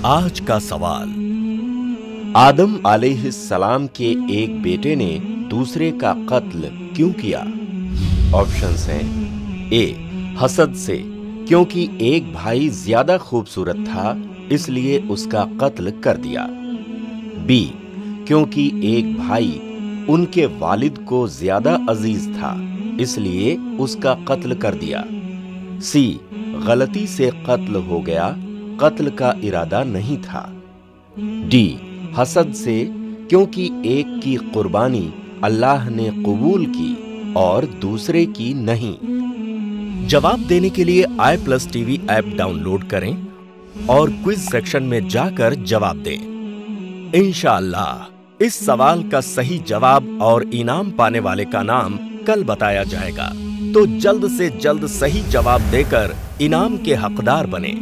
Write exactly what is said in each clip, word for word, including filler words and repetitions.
आज का सवाल। आदम अलैहिस्सलाम के एक बेटे ने दूसरे का कत्ल क्यों किया? ऑप्शंस हैं ए हसद से, क्योंकि एक भाई ज्यादा खूबसूरत था इसलिए उसका कत्ल कर दिया। बी क्योंकि एक भाई उनके वालिद को ज्यादा अजीज था इसलिए उसका कत्ल कर दिया। सी गलती से कत्ल हो गया, कत्ल का इरादा नहीं था। डी हसद से, क्योंकि एक की कुर्बानी अल्लाह ने कबूल की और दूसरे की नहीं। जवाब देने के लिए I plus TV app download करें और क्विज सेक्शन में जाकर जवाब दें। इंशाअल्लाह इस सवाल का सही जवाब और इनाम पाने वाले का नाम कल बताया जाएगा, तो जल्द से जल्द सही जवाब देकर इनाम के हकदार बने।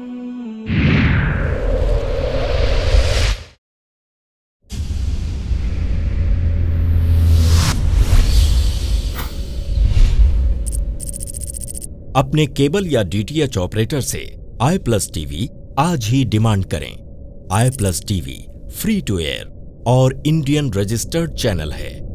अपने केबल या डीटीएच ऑपरेटर से आई प्लस टीवी आज ही डिमांड करें। I plus TV free to air और इंडियन रजिस्टर्ड चैनल है।